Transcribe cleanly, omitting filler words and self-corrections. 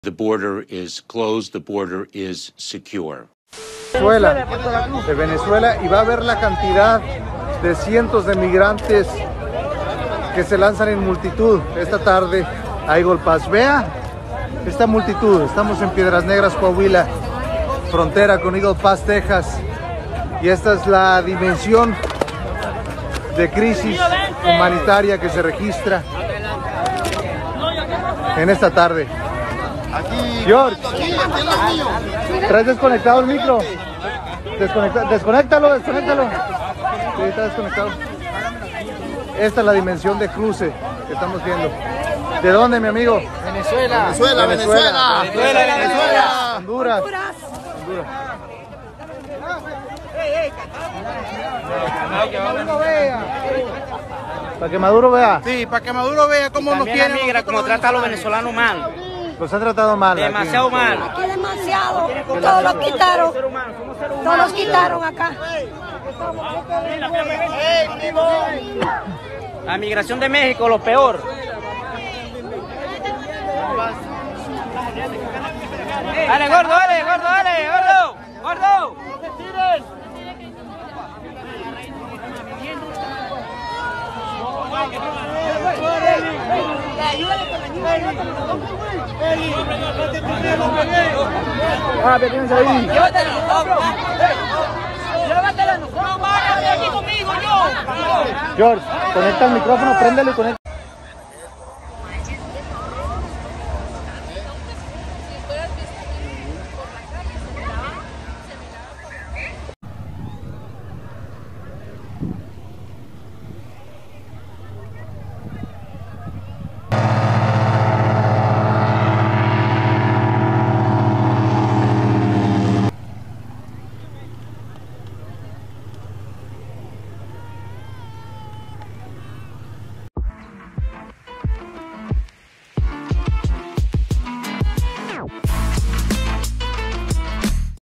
The border is closed, the border is secure. De Venezuela, y va a ver la cantidad de cientos de migrantes que se lanzan en multitud esta tarde a Eagle Pass. Vea esta multitud. Estamos en Piedras Negras, Coahuila, frontera con Eagle Pass, Texas, y esta es la dimensión de crisis humanitaria que se registra en esta tarde. George, ¿traes desconectado el micro? Desconéctalo. Sí, está desconectado. Esta es la dimensión de cruce que estamos viendo. ¿De dónde, mi amigo? Venezuela. Honduras. Para que Maduro vea. Sí, para que Maduro vea cómo nos quiere. Migra, como trata a los venezolanos mal. Los han tratado mal. Demasiado mal. Aquí demasiado. Todos los quitaron. Todos los quitaron acá. La migración de México, lo peor. Dale, gordo, gordo. George, conecta el micrófono, préndelo y conecta.